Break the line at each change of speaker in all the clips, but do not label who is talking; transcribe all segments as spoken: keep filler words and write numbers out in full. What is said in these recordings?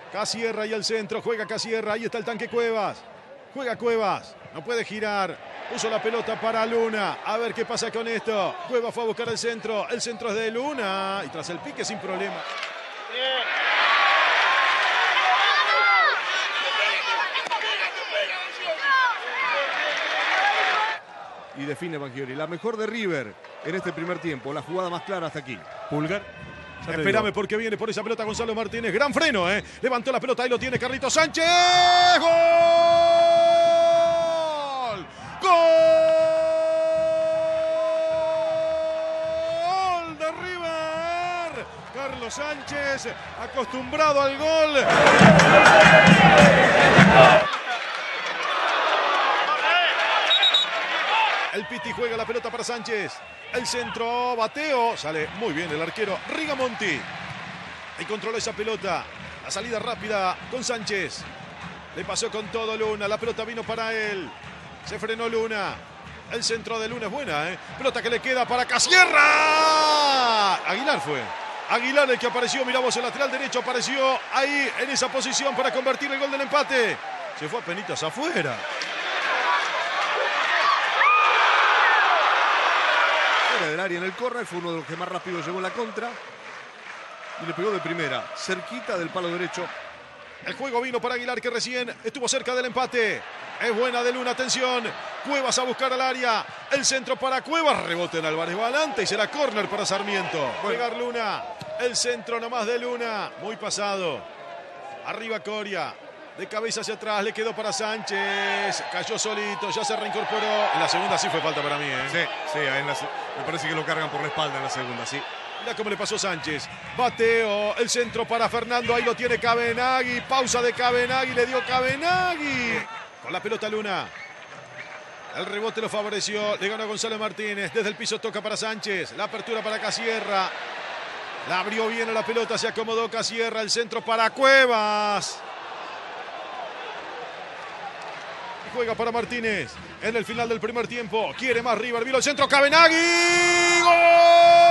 Casierra y el centro, juega Casierra, ahí está el tanque Cuevas. Juega Cuevas, no puede girar. Puso la pelota para Luna. A ver qué pasa con esto. Cuevas fue a buscar el centro. El centro es de Luna. Y tras el pique sin problema.
Y define Banchiori. La mejor de River en este primer tiempo. La jugada más clara hasta aquí.
Pulgar. Espérame porque viene por esa pelota Gonzalo Martínez. Gran freno, ¿eh? Levantó la pelota. Ahí lo tiene Carlitos Sánchez. ¡Gol! ¡Gol de River! Carlos Sánchez, acostumbrado al gol. El Piti juega la pelota para Sánchez. El centro, bateo. Sale muy bien el arquero Rigamonti. Ahí controló esa pelota. La salida rápida con Sánchez. Le pasó con todo Luna. La pelota vino para él. Se frenó Luna. El centro de Luna es buena, ¿eh? Pelota que le queda para Casierra. Aguilar fue. Aguilar el que apareció. Miramos el lateral derecho. Apareció ahí en esa posición para convertir el gol del empate. Se fue a penitas afuera.
Del área en el córner, fue uno de los que más rápido llegó en la contra y le pegó de primera, cerquita del palo derecho.
El juego vino para Aguilar, que recién estuvo cerca del empate. Es buena de Luna, atención. Cuevas a buscar al área. El centro para Cuevas, rebote en Álvarez Balanta y será córner para Sarmiento. Pegar Luna, el centro nomás de Luna, muy pasado. Arriba Coria. De cabeza hacia atrás, le quedó para Sánchez. Cayó solito, ya se reincorporó. En la segunda sí fue falta para mí, ¿eh?
Sí, sí, en la, me parece que lo cargan por la espalda en la segunda, sí.
Mira cómo le pasó Sánchez. Bateo, el centro para Fernando. Ahí lo tiene Cabenagui. Pausa de Cabenagui, le dio Cabenagui. Con la pelota Luna. El rebote lo favoreció. Le ganó a Gonzalo Martínez. Desde el piso toca para Sánchez. La apertura para Casierra. La abrió bien a la pelota, se acomodó Casierra. El centro para Cuevas. Juega para Martínez en el final del primer tiempo. Quiere más River. Vino el centro. Cabenagui. ¡Gol!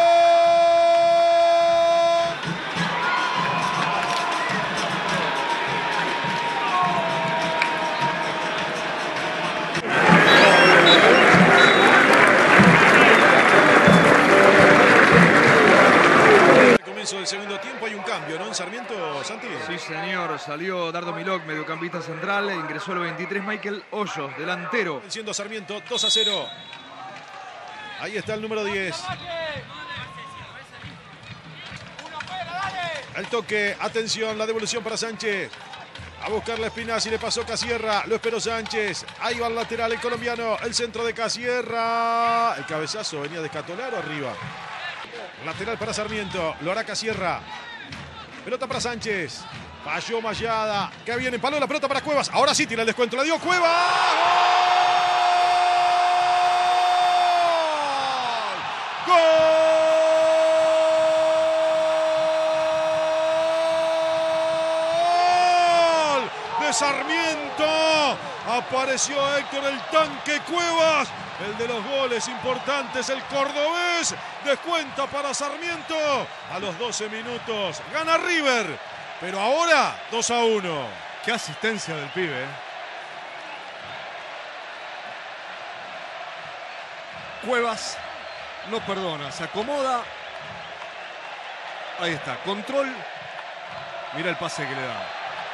Comienzo del segundo tiempo, hay un cambio, ¿no? En Sarmiento, Santi.
Sí, señor. Salió Dardo Milok, mediocampista central. Ingresó el veintitrés Michael Hoyos, delantero.
Venciendo a Sarmiento, dos a cero. Ahí está el número diez. El toque, atención, la devolución para Sánchez. A buscar la Espinazzi, le pasó Casierra, lo esperó Sánchez. Ahí va el lateral, el colombiano, el centro de Casierra. El cabezazo venía de Escatolaro arriba. Lateral para Sarmiento, lo hará Casierra. Pelota para Sánchez. Falló Mayada. Que viene, empaló la pelota para Cuevas. Ahora sí tiene el descuento, la dio Cuevas. ¡Gol! ¡Gol! De Sarmiento. Apareció Héctor el tanque Cuevas. El de los goles importantes, el cordobés. Descuenta para Sarmiento. A los doce minutos gana River. Pero ahora dos a uno.
Qué asistencia del pibe, ¿eh? Cuevas no perdona, se acomoda. Ahí está, control. Mira el pase que le da.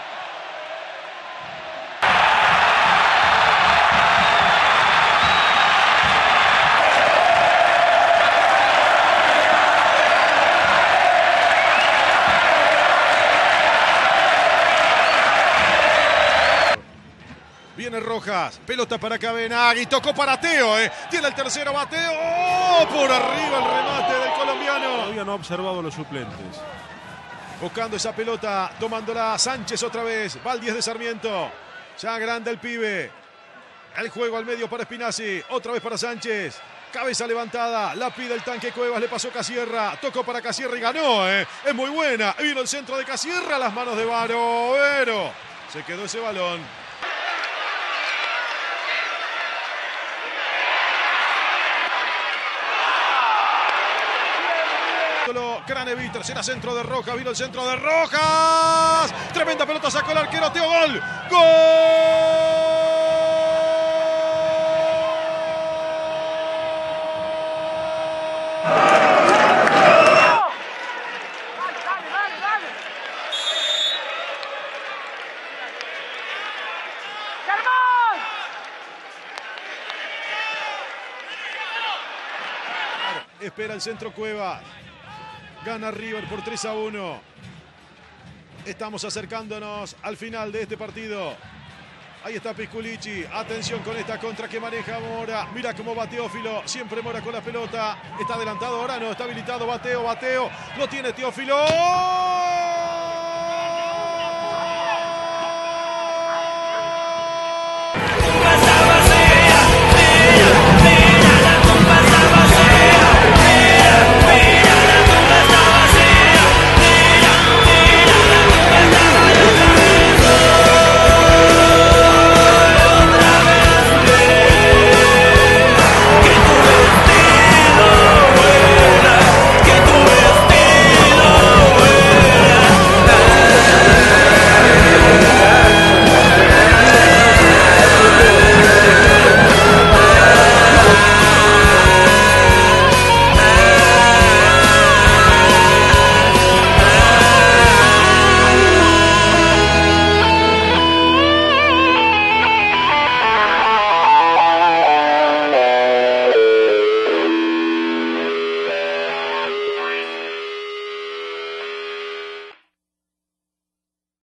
Viene Rojas, pelota para Cabenagui, tocó para Teo, eh. Tiene el tercero, bateo, ¡oh! Por arriba el remate del colombiano.
Todavía no ha observado los suplentes.
Buscando esa pelota, tomándola Sánchez otra vez, va el diez de Sarmiento. Ya grande el pibe. El juego al medio para Espinazzi, otra vez para Sánchez. Cabeza levantada, la pide el tanque Cuevas, le pasó Casierra, tocó para Casierra y ganó, eh. Es muy buena, vino el centro de Casierra, las manos de Barovero. Se quedó ese balón. Craneviter, será centro de Rojas, vino el centro de Rojas. Tremenda pelota, sacó el arquero, Teo, gol. ¡Gol! Espera el centro Cueva. Gana River por tres a uno. Estamos acercándonos al final de este partido. Ahí está Pisculichi. Atención con esta contra que maneja Mora. Mira cómo va Teófilo. Siempre Mora con la pelota. Está adelantado ahora, no. Está habilitado. Bateo, bateo. Lo tiene Teófilo.